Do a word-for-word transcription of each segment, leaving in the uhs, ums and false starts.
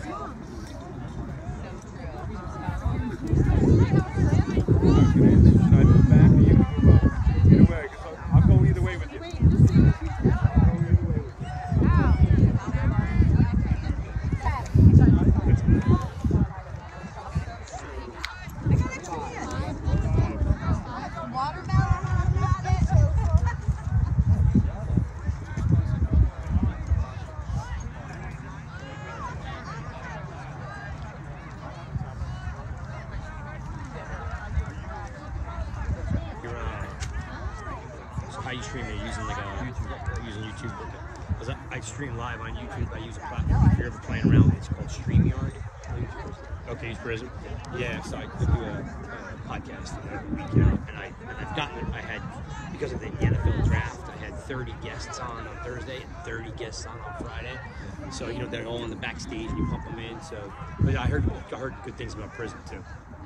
How you stream it? Using like a YouTube, using YouTube. Because I, I stream live on YouTube. I use a platform. If you're ever playing around, it's called StreamYard. Okay, use Prism. Yeah, so I could do a, a podcast every week, you know, and I and I've gotten it. I had because of the N F L draft, I had thirty guests on on Thursday and thirty guests on on Friday. So you know they're all in the backstage and you pump them in. So, but I heard I heard good things about Prism too.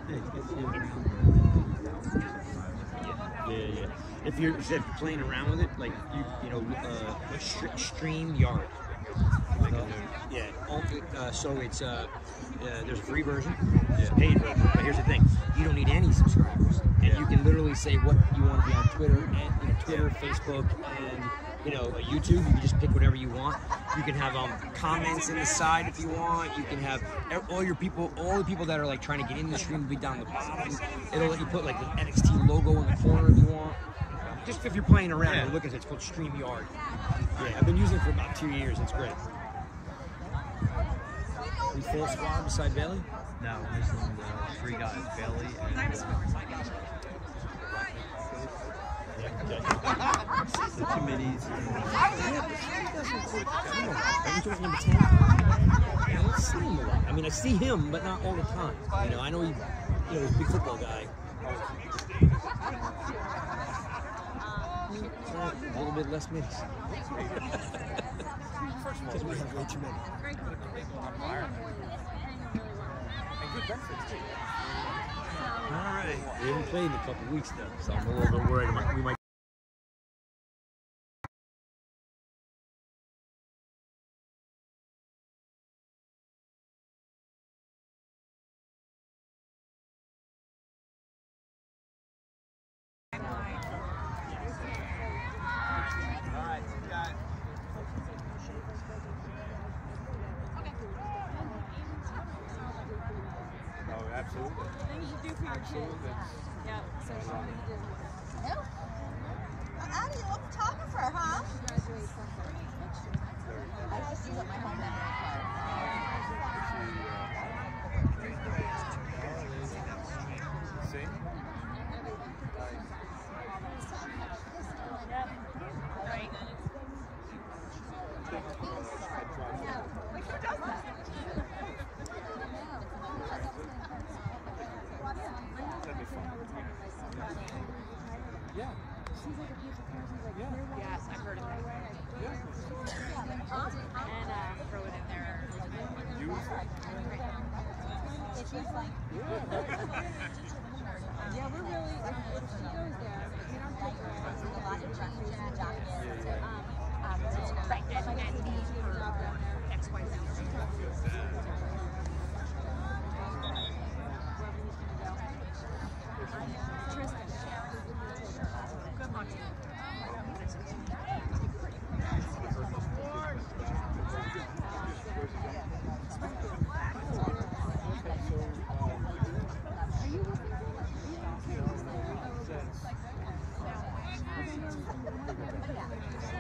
Yeah, yeah, yeah. If you're, if you're playing around with it, like you, you know, uh, StreamYard. Like a, yeah. Uh, so it's uh, uh, there's a free version, there's a paid version. But here's the thing: you don't need any subscribers, and yeah. you can literally say what you want to be on Twitter and you know, Twitter, Facebook, and you know, YouTube. You can just pick whatever you want. You can have um, comments in the side if you want. You can have all your people, all the people that are like trying to get in the stream will be down the bottom. It'll let you put like the N X T logo in the corner if you want. Just if you're playing around, yeah. look at it. It's called StreamYard. Yeah, I've been using it for about two years. It's great. We full squad beside Bailey? No, we're missing uh, three guys. Bailey and uh, the two minis. Number ten. I don't see him a lot. I mean, I see him, but not all the time. You know, I know he, you know, he's a big football guy. A little bit less minutes. Because we have way too many. All right. We haven't played in a couple of weeks though, so I'm a little bit worried. We might. Absolutely. Things you do for your Absolutely. kids. Yeah, social media. No. Well, Addie, you're a photographer, huh? Graduate something. I just use up my home memory card. See? Right. Wait, who does that? That'd be fun. Yeah. Yeah. Yes, I've heard of that. Yeah. And uh, throw it in there. Beautiful. Yeah, we're really, if she goes there, we don't take a lot of changes and documents. Um, um, it's right, and and the X, Y, Z. Good luck. Yeah.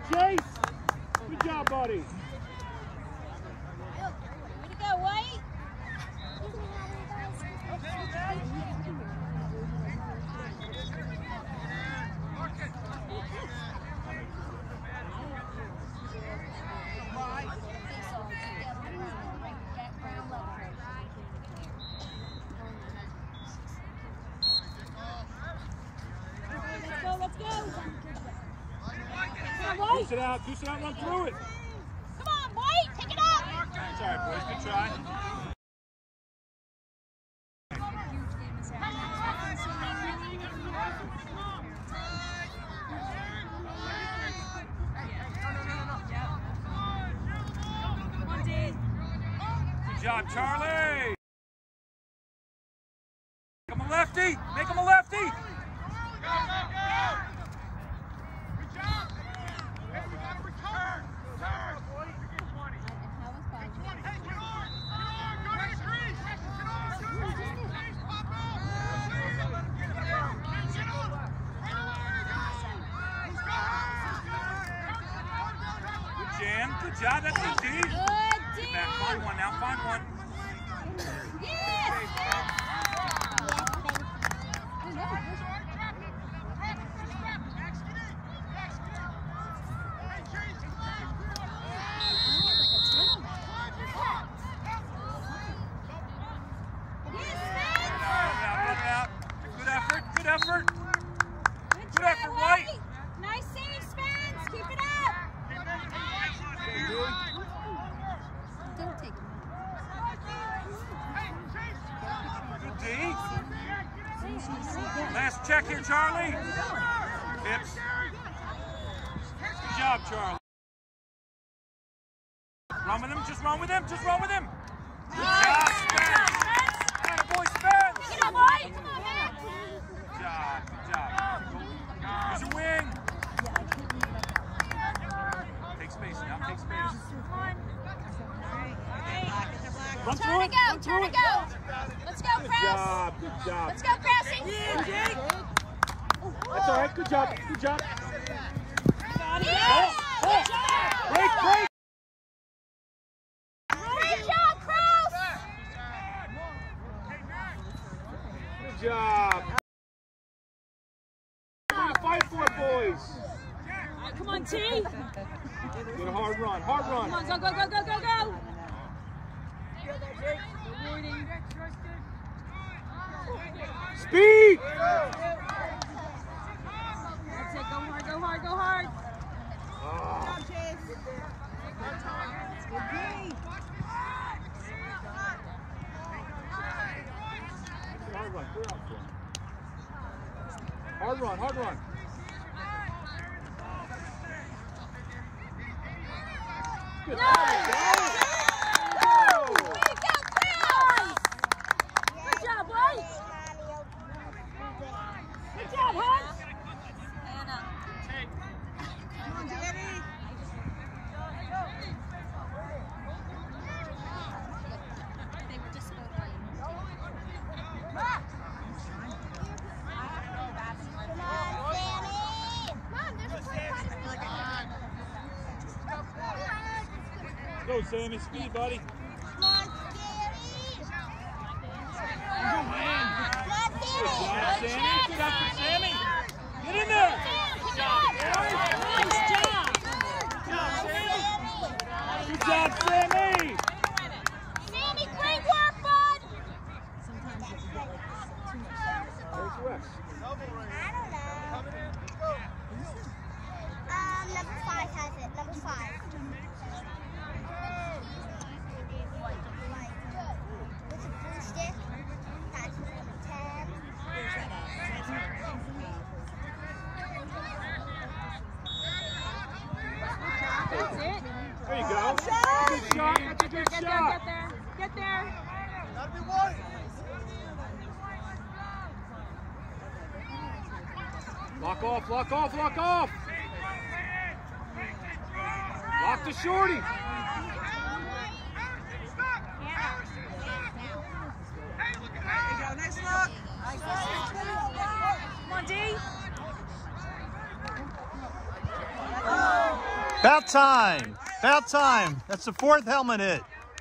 Chase. Good job, buddy. Way to go, White. Let's go, let's go. Come on, White. Goose it out, goose it out, run through it. Come on, White, take it up. It's all right, boys. Good try. Good job, Charlie. Make him a lefty. Make him a lefty. Go, go, go. Good job. Hey, we got to return. Return. Hey, get on. Get on. Go to the crease. Get on. Go to the crease. Pop up. Get on. Get on. Get on. Good jam. Good job. That's good, D. Good, D. Get back. Find one now. Find one. Yes. Good effort. Good effort. Good Good effort, White. Nice save, Spence. Keep it up. Don't take it. Good D. Last check here, Charlie. Hips. Good job, Charlie. Run with him. Just run with him. Just run with him. Good job, Spence. Attaboy, Spence. Take it up, White. Come on, man. Good job. Good job. Use your wing. Take space now. Take space. Run through Turn it. to go. Run through Turn to it. go. Let's go, Good Press. job. Good job. Let's go, Pressing. That's all right. Good job. Good job. Yes. Good job. Break, break. Great job, Kraus. Good job. Way to fight for it, boys. Come on, T. Get a hard run. Hard run. Come on, go, go, go, go, go, go. Speed. That's it. Go hard, go hard, go hard. Oh. Hard run. Clear out for him. Hard run. Hard run. Good. No. Go. Way to go, Kraus. Good job, White. Good job, Hans. Anna. Come on, Daddy. They were just spoken. Come on, Go, Sammy. Speed, buddy. Come on, Good job, Sammy. Good effort, Sammy. Get in there. Nice job. Good job, Sammy. Sammy, great work, bud. Where's Rex? I don't know. Um, number five has it. Number five. With a blue stick, that's number ten. That's it. There you go. Good shot. That's a good Get there, shot. get there, get there. Lock off, lock off, lock off. Lock the shorty. Nice look. Come on, D. About time. About time. That's the fourth helmet hit.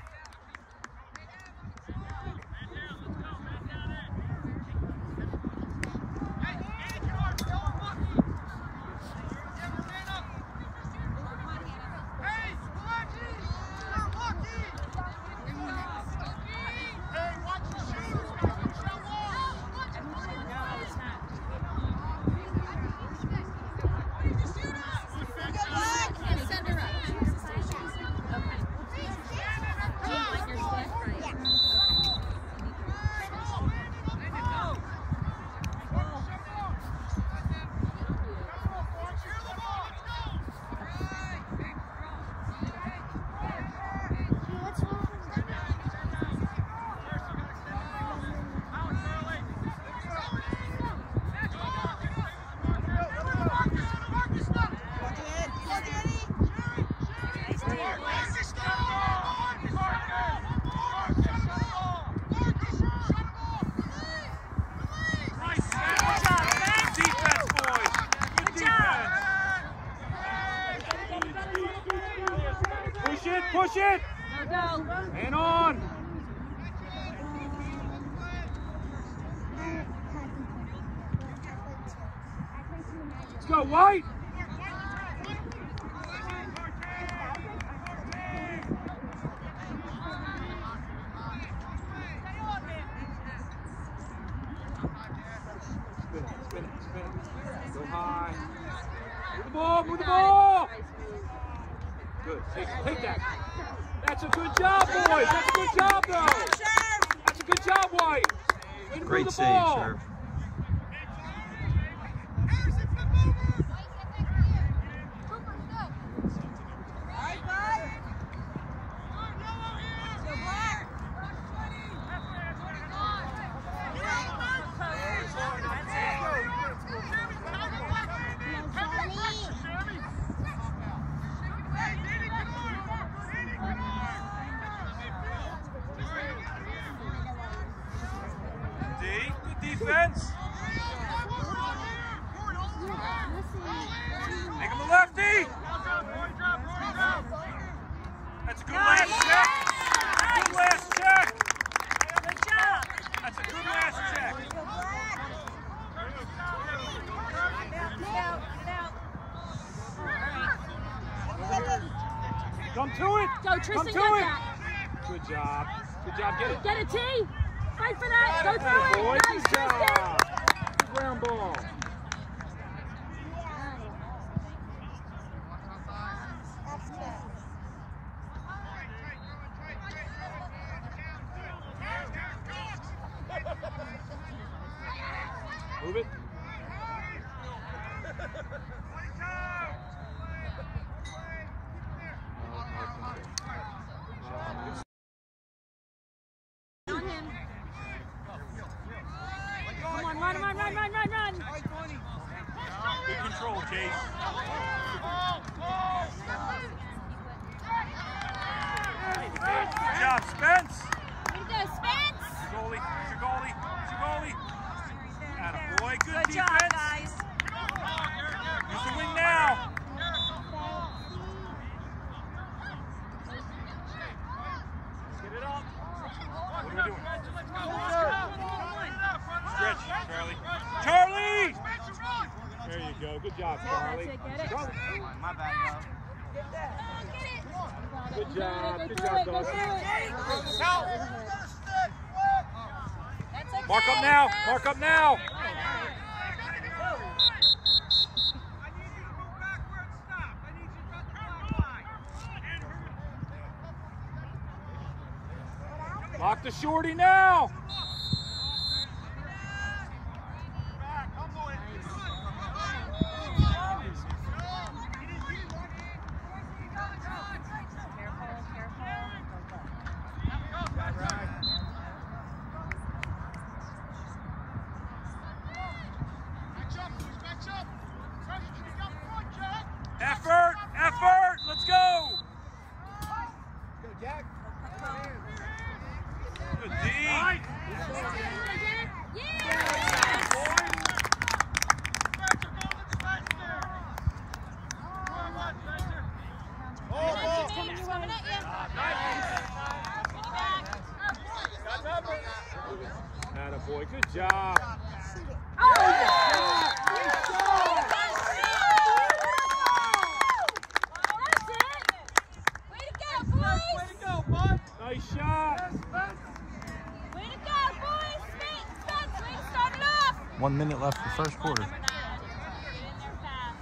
Push it! Go, go. And on! Let's go, White! Spin it, spin it, spin it. Go high. Move the ball, move the ball! Good. Take, take that. That's a good job, boys. That's a good job, though. That's a good job, White. Way to Great move the save, ball. Serve. Defense. Make him a lefty. That's a good last check. Good last check. Good job. That's a good last check. Get out, get out. Come to it. Go, Tristan, Come to get it. that. Good job. Good job. Get it. Get it, T. Fight for that. Go through Atta it. boy. Nice, Good Tristan. job. Good ground ball. Move it. On him. Come on, run, run, run, run, run, run. Good control, Chase. Good job, Spence. Way to go, Spence. Your goalie. Your goalie. Your goalie. Atta boy. Good, Good defense. job, guys. Use the wing now. Get it up. What are we doing? Stretch, Charlie. Charlie! There you go. Good job, Charlie. That's it, get it. Charlie. My bad, Good job. Go Good through job, it, go Dawson. through it. Mark up now. Mark up now. Lock the shorty now. Effort, effort, let's go. Good D. boy. Good job. Oh, yeah. Good job. That's it. Way to go, boys. Way to go, bud. Nice shot. Way to go, boys. Spence, Spence, way to start it off. One minute left for the first quarter. Number nine. Get in there fast.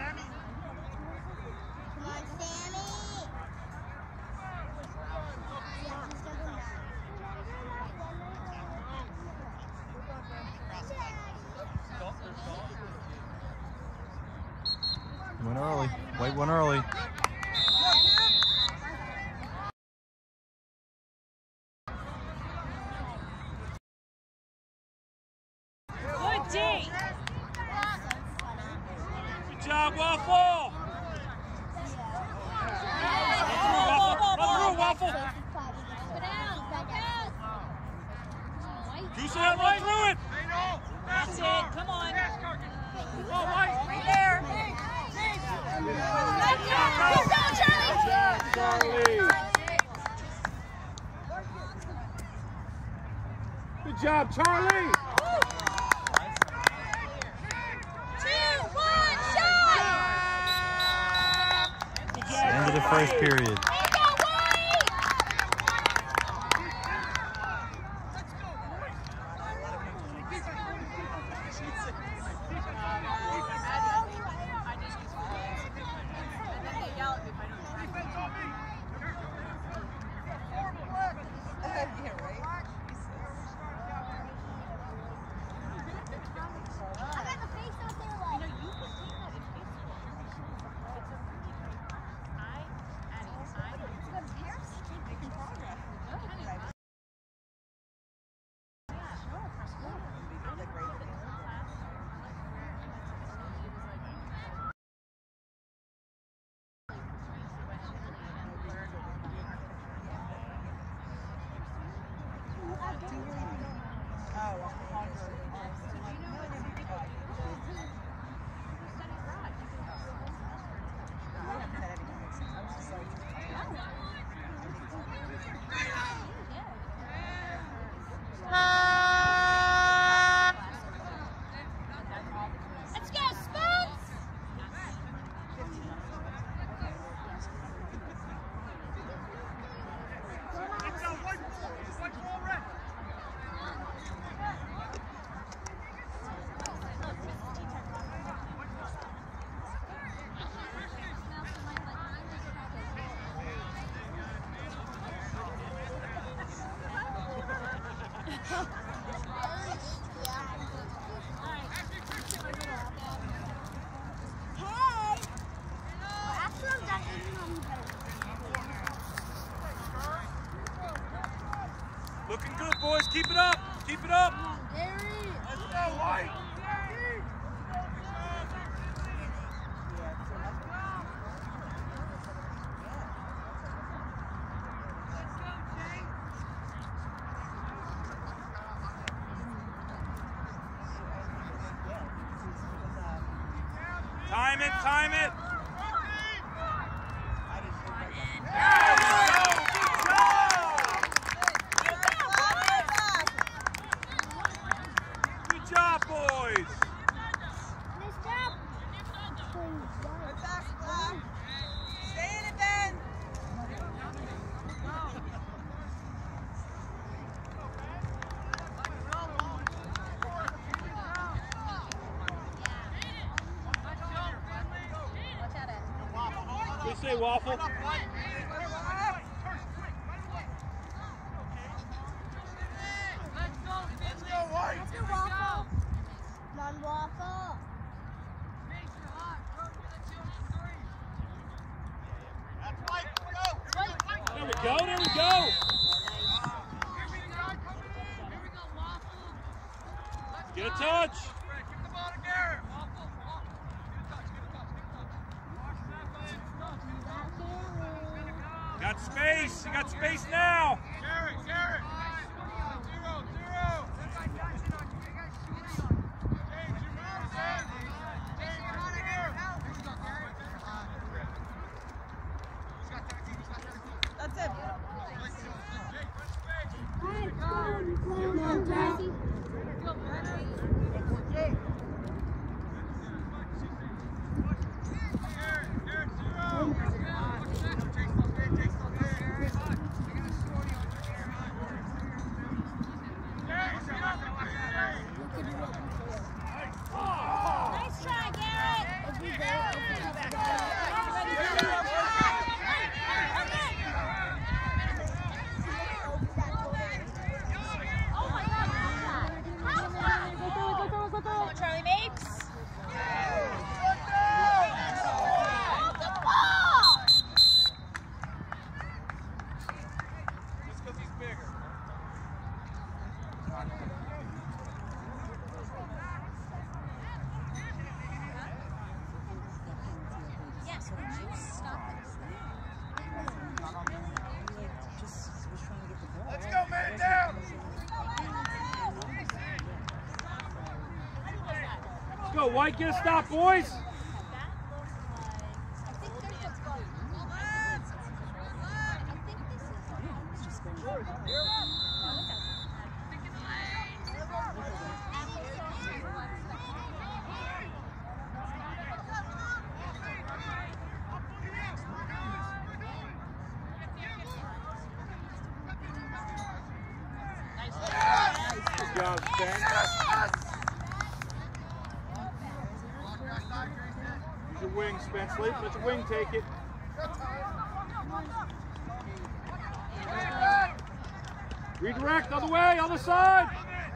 Come on, Sammy. Went early. White went early. Good D. Good job, Waffle. Run through, Waffle. Go down. Go down. You say run through it. That's it. Come on. Come on, Mike. Right there. Good job, Charlie. Charlie. Good job, Charlie. Two, one, shot. Good job. End of the first period. There you go, White. I got the face out there like. Let's go, Spence. Hey! After I'm done eating, I'm better. Looking good, boys. Keep it up. Keep it up. Gary! Let's go, White. Time it, time it. Good job, boys. Nice job! Stay in it, Ben. What do you say, Waffle? Let's go, Waffle! Come on, Waffle! There we go, there we go. Get a touch. Got space. You got space now. That's it. Come on, Jesse. Nice try, Garrett. If we go, if we go, oh my God! Come on, Charlie Mapes. Hold the ball. Just because he's bigger. Yes, would you stop it? Let's go, man down! Let's go, White, get a stop, boys! Good job, Spence. Use your wing, Spence. Let your wing take it. Redirect, other way, other side.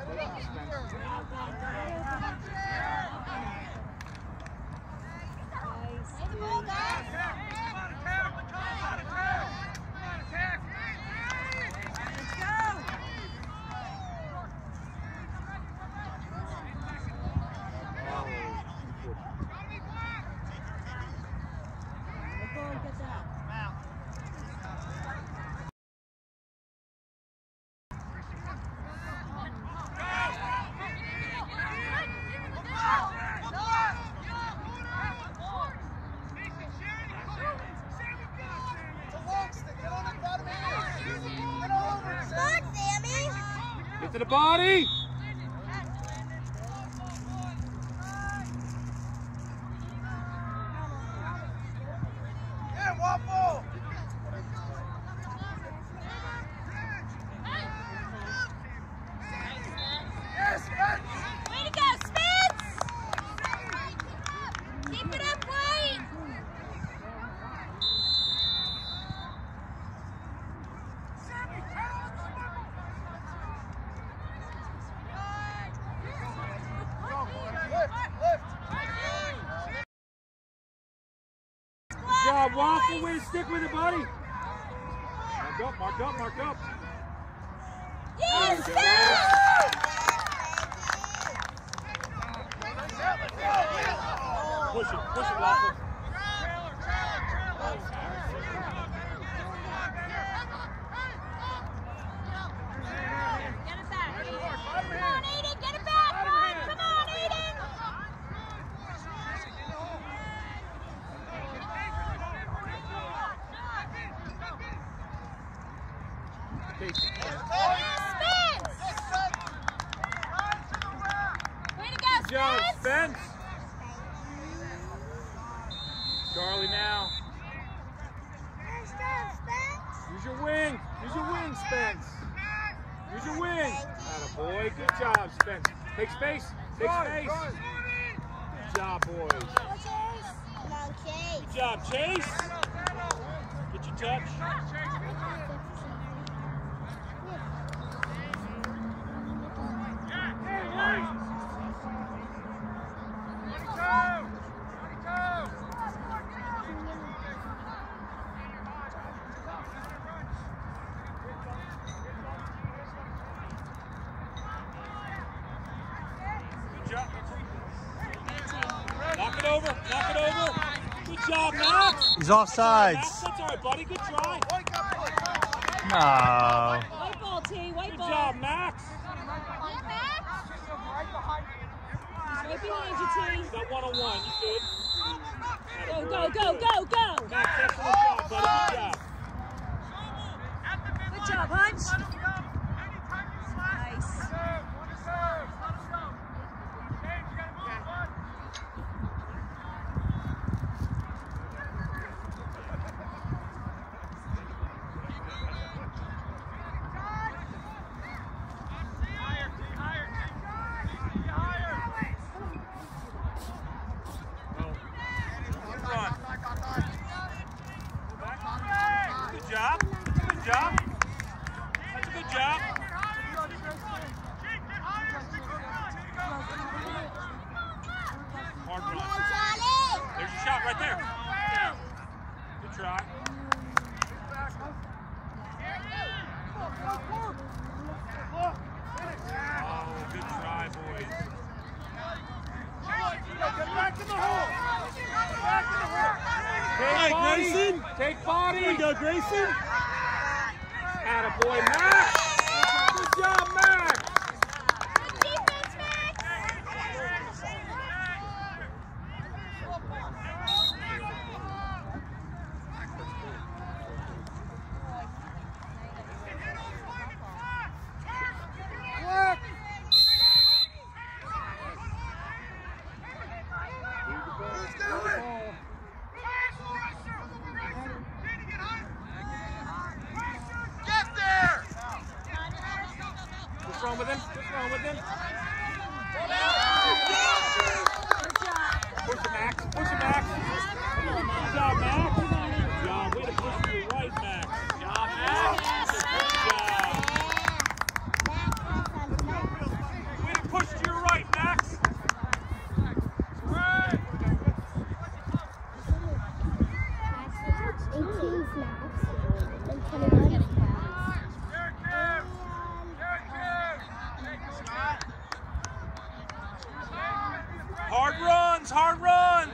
Get to the body. Yeah, waffle. Yes, Spence. Way to go, Spence! Keep it up, White! Good job, Waffle. Way to stick with it, buddy. Mark up, mark up, mark up. Yes, There Spence! Push it, push it, Waffle. Get it back. Come on, Aiden, get it back, Ryan. Come on, Aiden. Spence! Way to go, Good job, Spence! Spence. Charlie now. Use your wing. Use your wing, Spence. Use your wing. Attaboy. Good job, Spence. Take space. Take space. Good job, boys. Good job, Chase. Get your touch. Knock it over, knock it over. Good job, Max. He's offsides. Max, that's all right, buddy. Good try. No. White ball, T. White Good ball. job, Max. Yeah, Max. Right behind you, T. Got one on one. You good? Go, go, go, go, go. Max, excellent job, buddy. Good job. Good job, Hunch. Nice. Take body. Grayson. Take body. There you go, Grayson. Attaboy, Max. Good job, Max. Defense, Max. Work. What's wrong with him? What's wrong with him? Push him, Max. Push him, Max. Good job, Max. Good job. Way to push to your right, Max. Good job, Max. Good job. Way to push to your right, Max. Right. eighteen snaps and twenty-one. Hard runs, hard runs.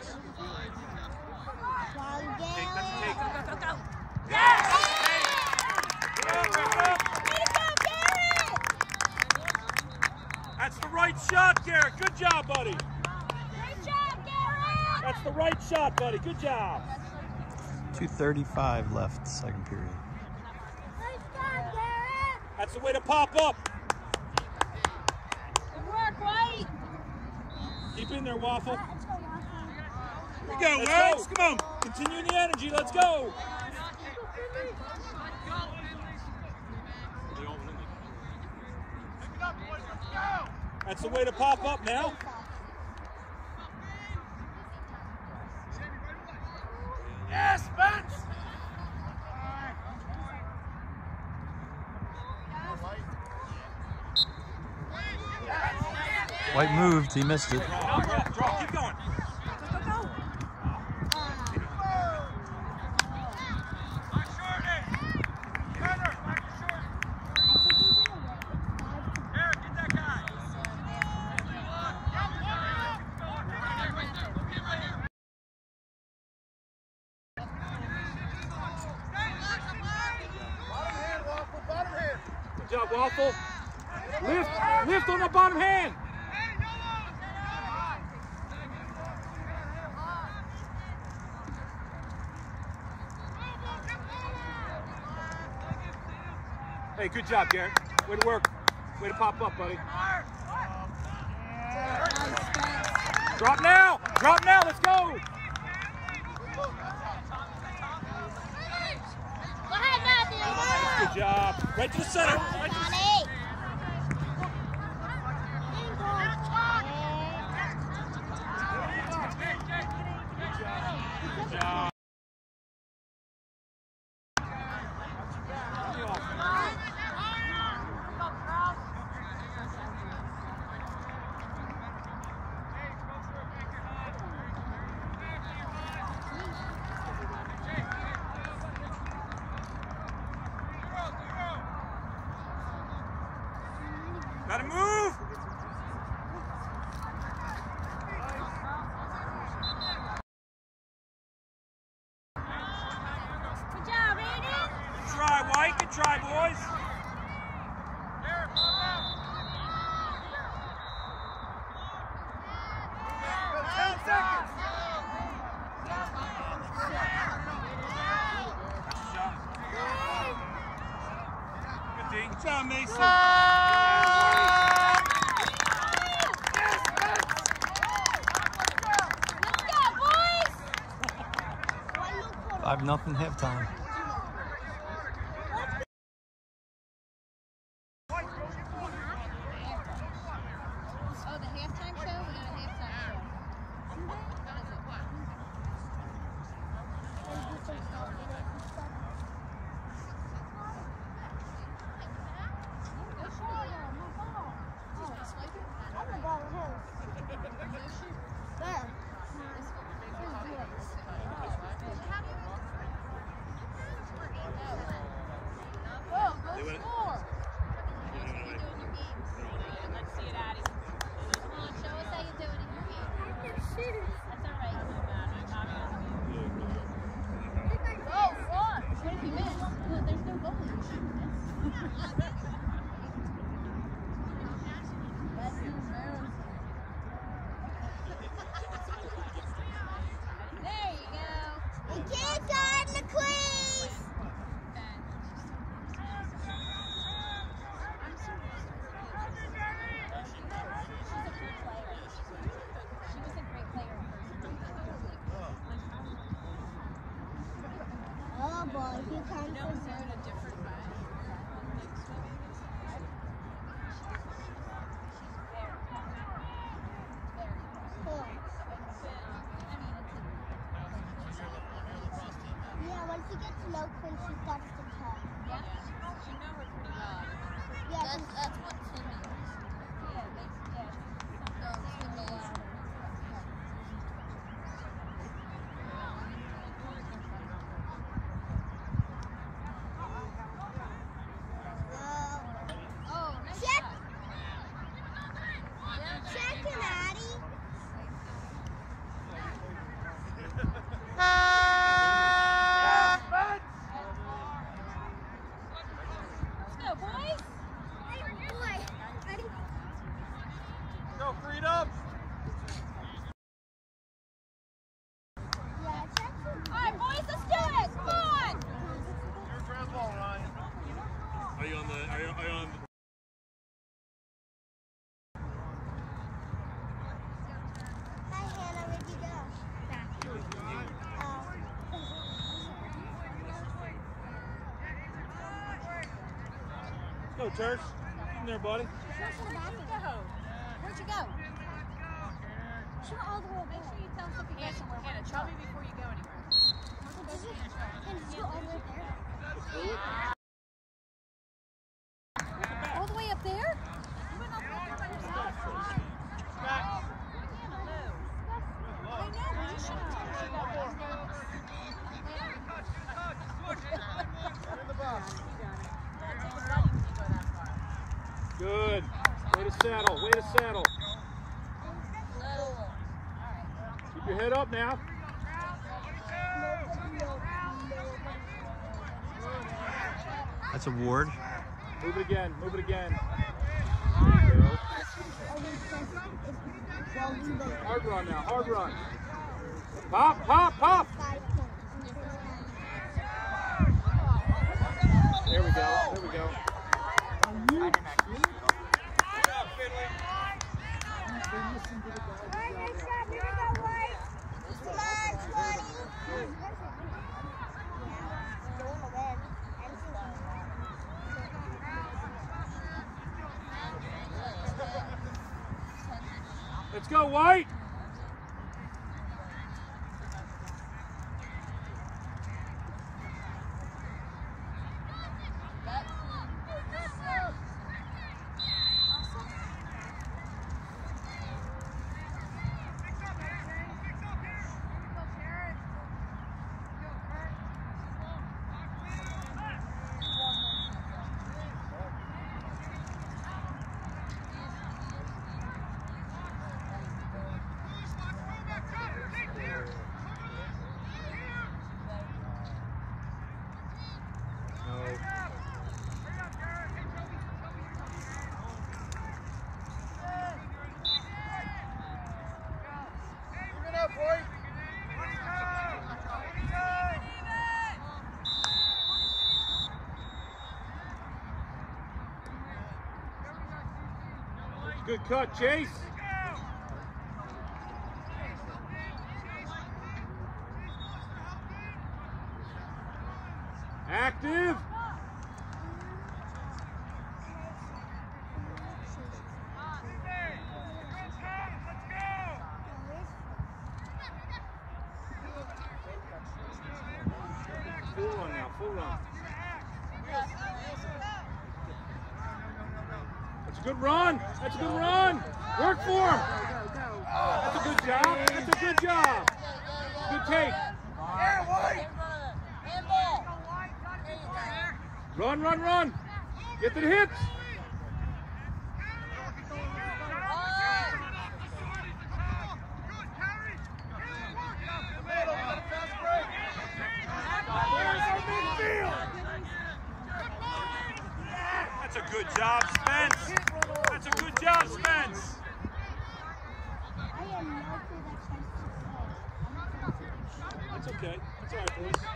Long Take, let's take. Gale. Go, go, go, go. Yes! Get up, get up. Way to go, Garrett! That's the right shot, Garrett. Good job, buddy. Great job, Garrett! That's the right shot, buddy. Good job. two thirty-five left, second period. Great job, Garrett! That's the way to pop up. Good work, White! Keep in there, Waffle. Here you go, Wags. Come on. Continue the energy. Let's go. That's the way to pop up now. Yes, Spence! White moved, he missed it. Draw, draw, draw. Keep going. Good job, Waffle. Lift, lift on the bottom hand. Hey, good job, Garrett. Way to work. Way to pop up, buddy. Drop now. Drop now. Let's go. Go ahead, Matthew! Good job. Right to the center. Right to the center. Good job. Gotta move! Good job, Aiden! Good try, White. Good try, boys. Ten seconds. Good D. Good job, Mason. Five nothing halftime. Oh, the halftime show? We got a halftime show. What is it? ball. If you come No, for is there in a different way? four. Yeah, once you get to know Quinn, she starts to talk. Yeah. You know her pretty well. Yeah, That's, that's what Timmy is. Yeah, they, yeah. No, Timmy is. Oh, check. Check him, Addie. Let's go, boys. Boy, Addie. Go, freedom! Yeah, check him. All right, boys, let's do it. Come on. Your ground ball, Ryan. Are you on the? Are you, are you on? Hi, Hannah. Where'd you go? Back. Oh. Let's go, Church. In there, buddy. Where'd you go? Where'd you go? She went all the way Make back. sure you tell us if you go somewhere. Hannah, tell me before you go anywhere. Did you? And did you go all the way there? All the way up there? You went up there by yourself? Back. Hannah, no. I know, but you should have told us you got there. In the box. That takes study when you go that far. Good. Way to saddle. Way to saddle. Keep your head up now. That's a Ward. Move it again. Move it again. There you go. Hard run now. Hard run. Pop, pop, pop. There we go. There we go. Let's go, White. Good cut, Chase. Active. Full run now, full run. That's a good run. That's a good run. Work for him. That's a good job. That's a good job. Good take. Run, run, run. Get to the hips. That's a good job, Spence. That's a good job, Spence. I am no clue that Spence is. That's okay. That's all right, boys.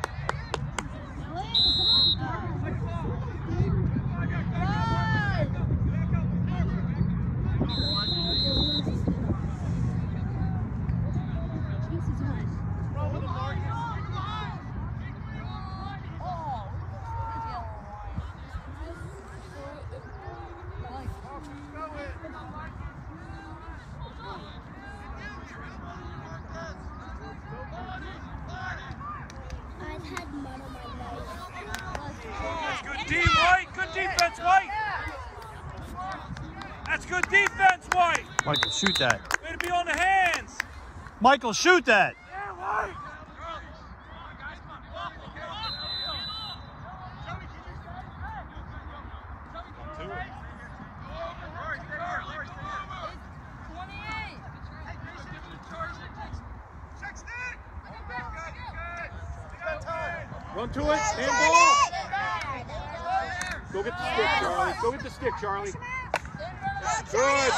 Good defense, White. Michael, shoot that. Way to be on the hands. Michael, shoot that. Yeah, White. Run to it, handball. Go get the stick, Charlie. Go get the stick, Charlie. Good.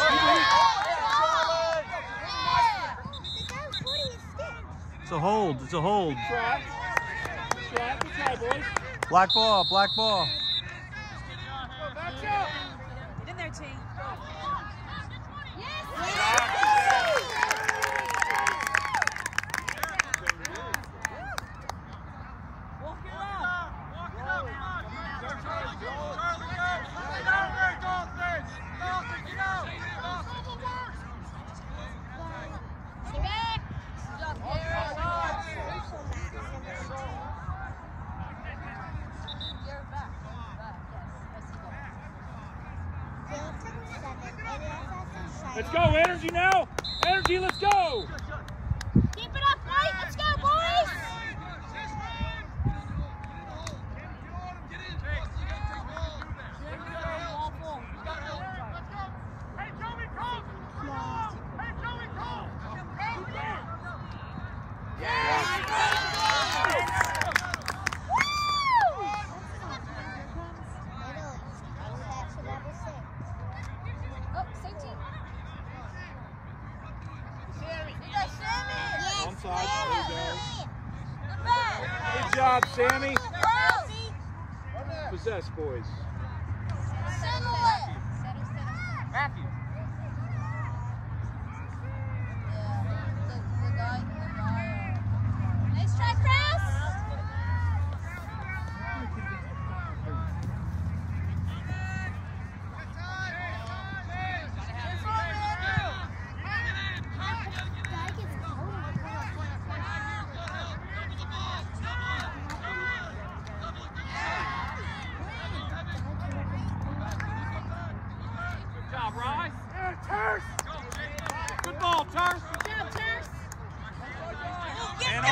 It's a hold. It's a hold. Try. Try. Good try, boys. Black ball. Black ball. Get in there, T. Let's go, energy now. Energy, let's go. Keep it up, White. Let's go, boys. Onside. There you go. Good job, Sammy. Possess, boys. Matthew. Nice try, Chris. Good job, Rice. Yeah, Terse. Good ball, Terse. Good job, Terse. And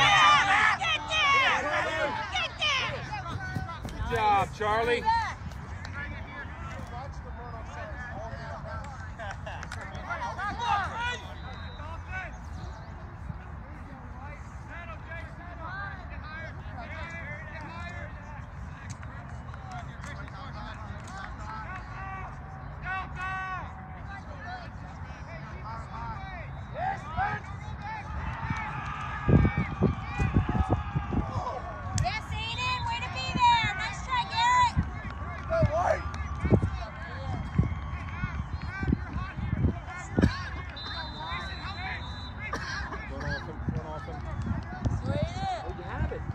Good job, Charlie. Yes, Aiden. Way to be there. Nice try, Garrett. Run off him. Run off him. Oh, you have it.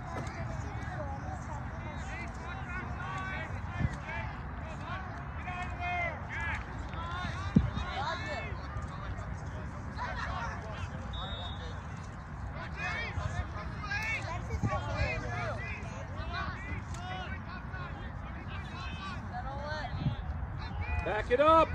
Back it up.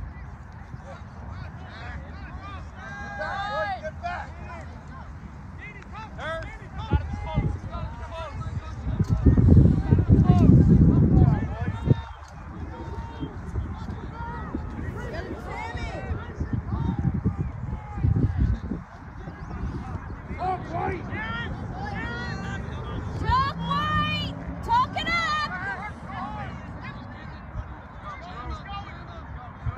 Up, White. Talk, White. Talk it up.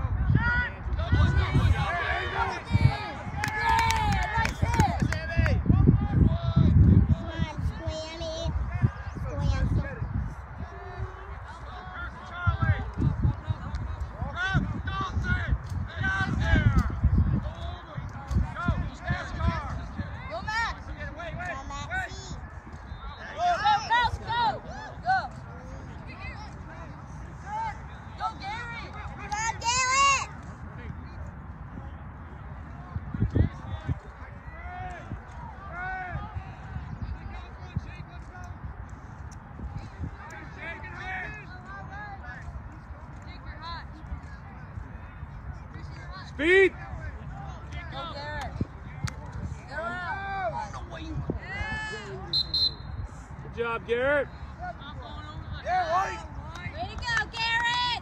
job, Garrett. Yeah, Way to go, Garrett!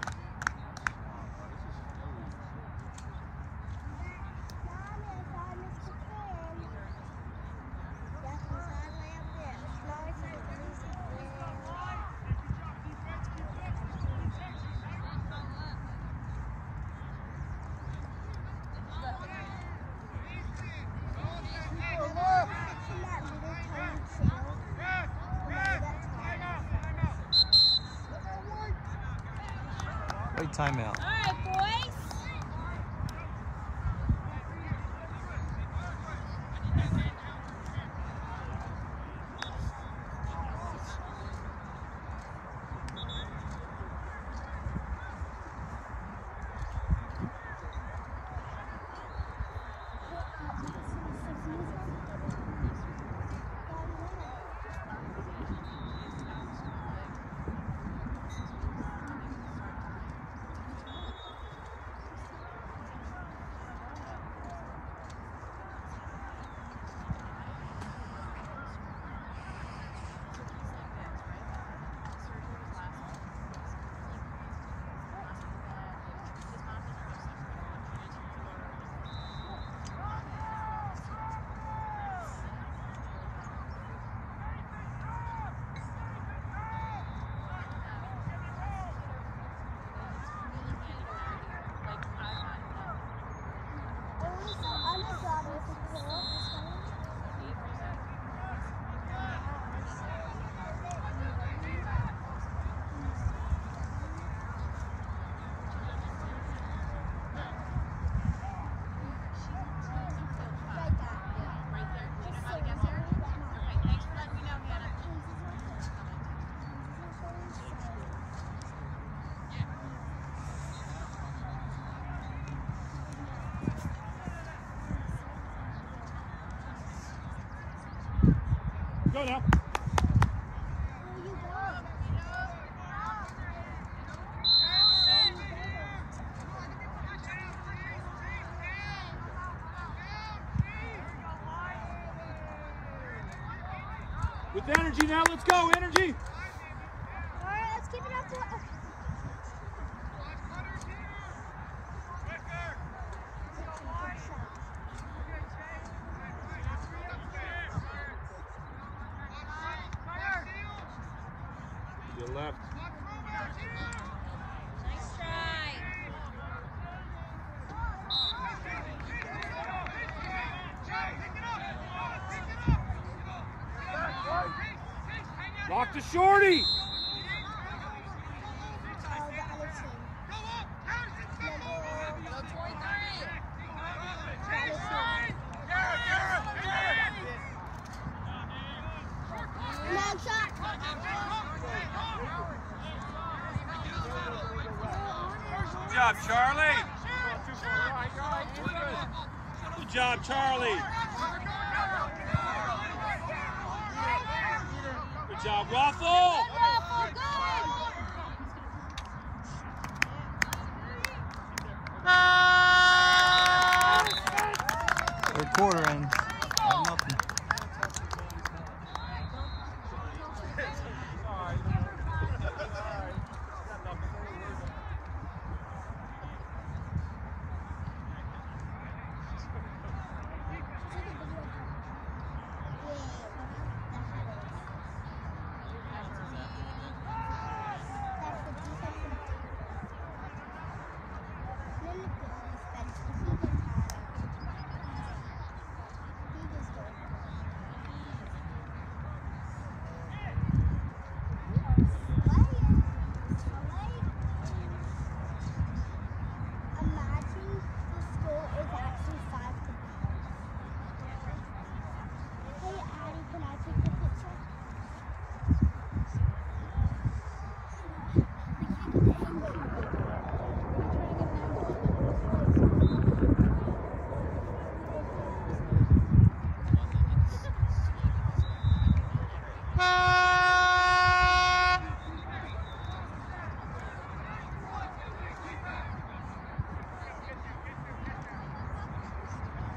Wait, timeout. All right, boys. Go now. With energy now, let's go, energy. All right, let's keep it up to. Okay. To your left. Nice try. Lock to Shorty. Good job, Charlie. Good job, Charlie. Good job, Waffle. Third quarter in. Five nothing.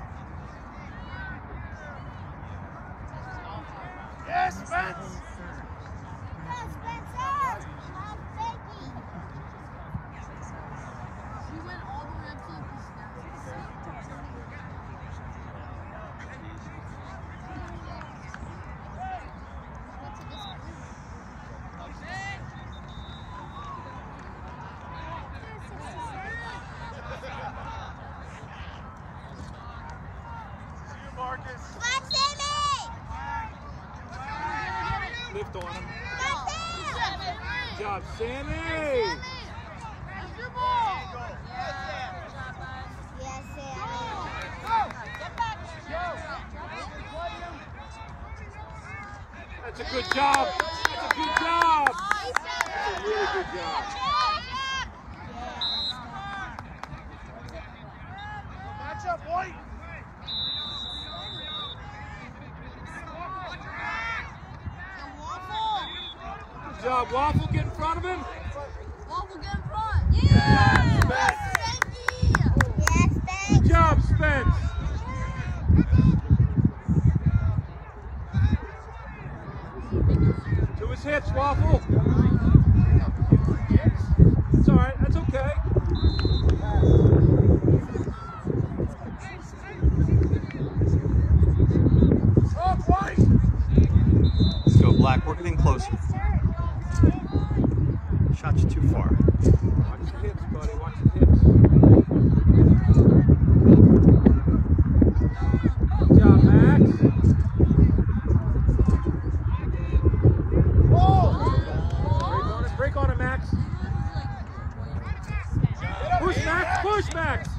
Yes, Spence. Marcus. Come on, Sammy! Lift on him. Come on, Sam! Good job, Sammy. That's your ball. Yes, Sammy. Get back. That's a good job. That's a good job. That's a really good job. Match up, White. Good job, Waffle. Get in front of him. Waffle, get in front. Yeah. Spence. Yes, thanks. Good job, Spence. To his hips, Waffle. It's all right. That's okay. Up, White. Let's go, Black. We're getting closer. Shot's too far. Watch the hips, buddy. Watch the hips. Good job, Max. Break on it. Break on it, Max. Push, Max. Push, Max.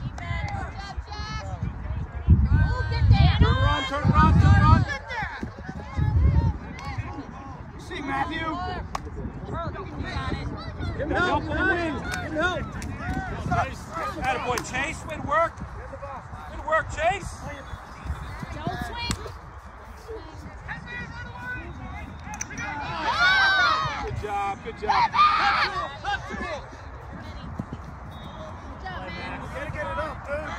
Turn around. Turn around. Turn around. See, Matthew. Give him help on the wing. Give him help. Chase. Attaboy, Chase. Way to work. Way to work, Chase. Don't swing. Good job. Good job. Gotta get it up, dude.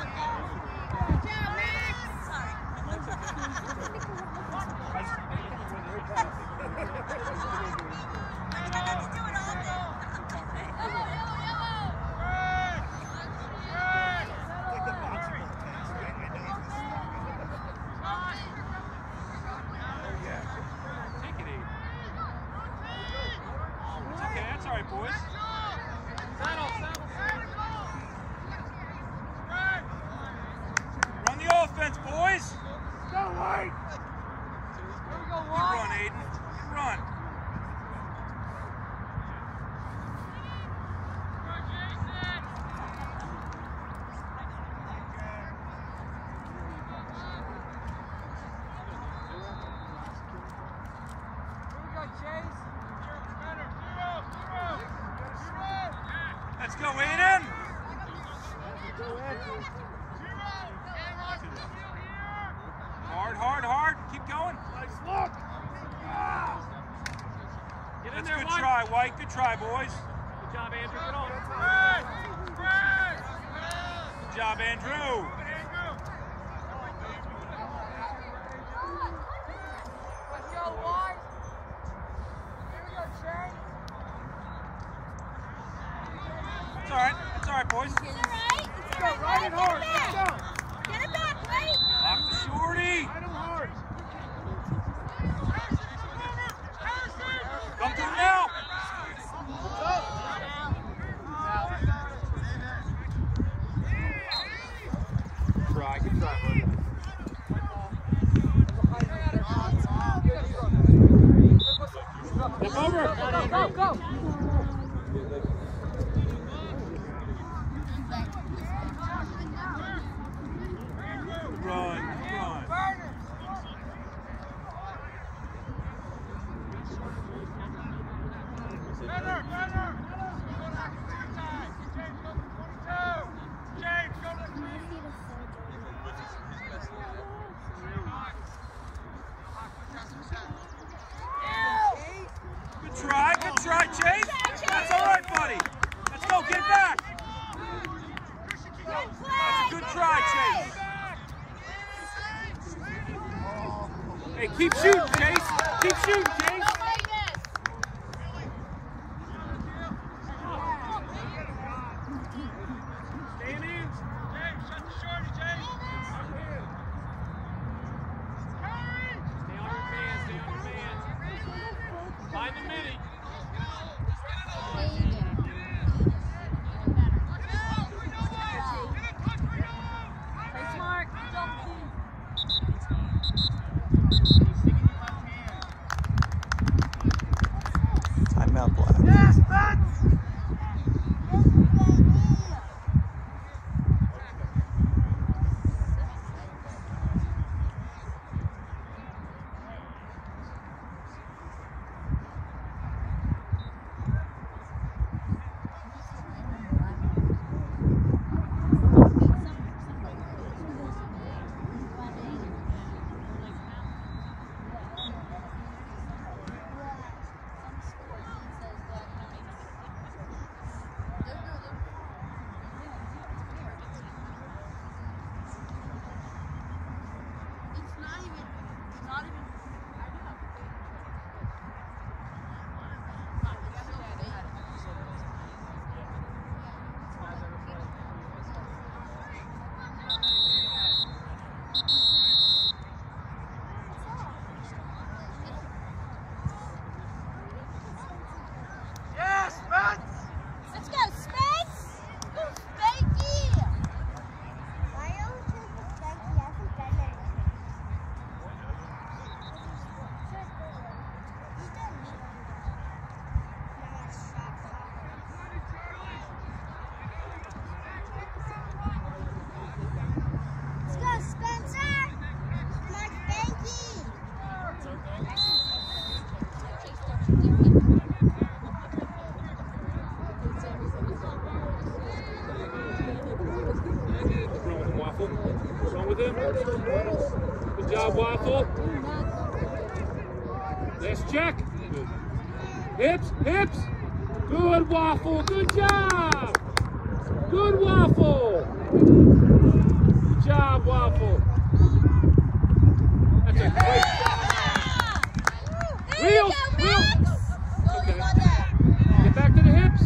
Take it easy. It's okay. That's all right, boys. Run the offense, boys. Go, White. Good run, Aiden. Good run. Let's go, Aiden. Hard, hard, hard. Keep going. Nice look. Get in That's a there, good White. try, White. Good try, boys. Good job, Andrew. Get on. Good job, Andrew. Let's go, White. Here we go, Chase. It's all right. It's all right, boys. It's all right. It's all right. Ride it hard. Let's go. Get it back, White. Lock the shorty. Ride him hard. Come to him now. Try. Good try, buddy. Step over. Go, go, go. Run, run. Better, better. Good try, good try, Chase. That's all right, buddy. Let's go, get back. That's a good try, Chase. Hey, keep shooting, Chase. Keep shooting, Chase. Stand in. James, shut the shorty, James. Stay on your man, stay on your man. Find the mini. Play smart. Don't with him. Good job, Waffle. Last check. Hips, hips. Good, Waffle. Good job. Good, Waffle. Good job, Waffle. That's a great job. Wheels, wheels. Okay. Get back to the hips.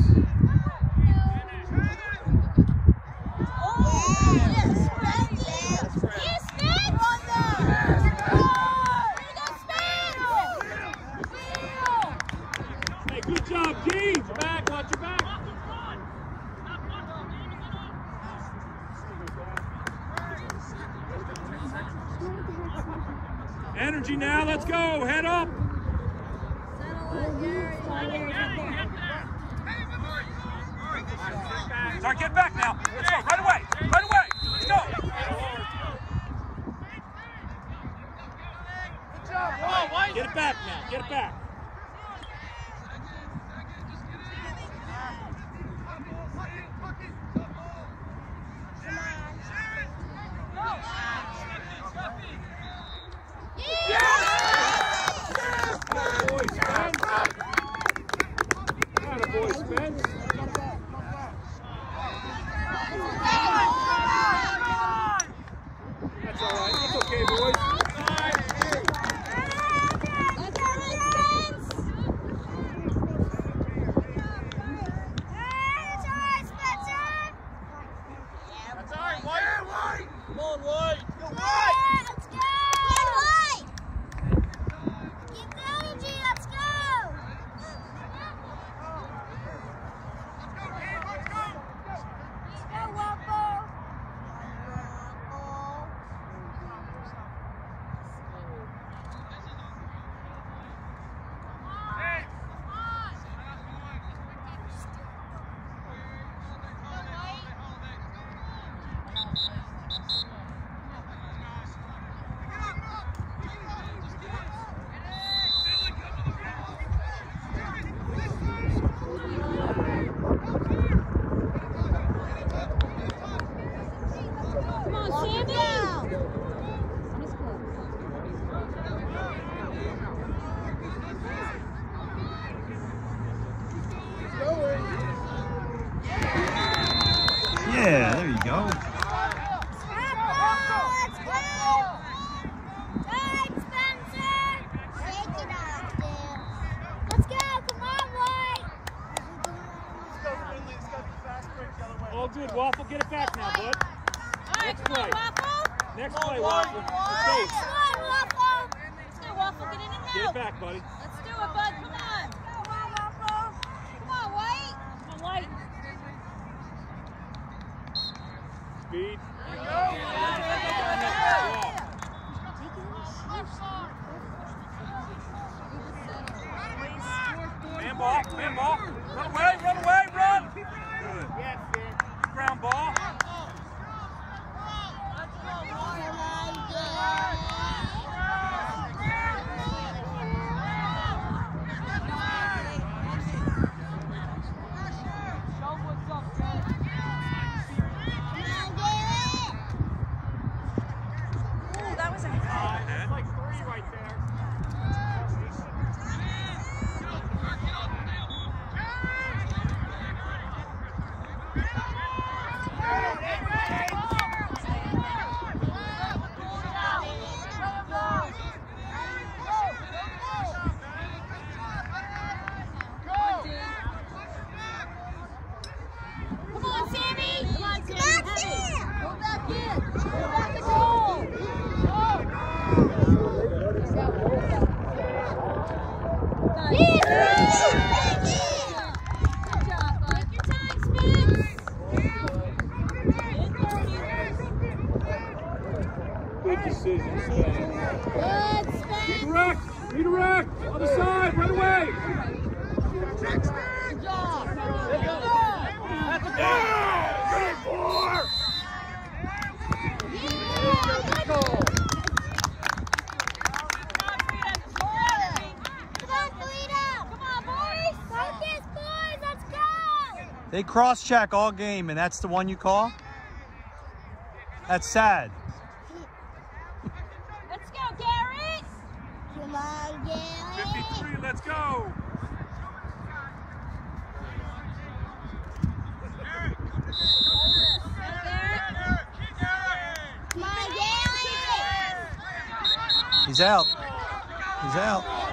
Hey, good job, Gene. Back, watch your back. Energy now, let's go. Head up. Start getting back now. Let's go. Right away. Right away. Let's go. Get it back now. Get it back. Yeah, there you go. All good, Waffle. Get it back now, bud. Next play. Next play, Waffle. Come on, Waffle. Let's go, Waffle. Get in and out. Get it back, buddy. Let's do it, bud. Come on. Come on, Waffle. Come on, White. Come on, White. Speed. Man ball. Man ball. Run away. Run away. Run. Good. Ground ball. Good decision, Sven. Redirect! Redirect! Other side, right away! Good job. That's a goal! Good four! Good goal! They cross-check all game, and that's the one you call? That's sad. Come on, Gary. fifty-three, let's go. Come on, Gary. He's out. He's out.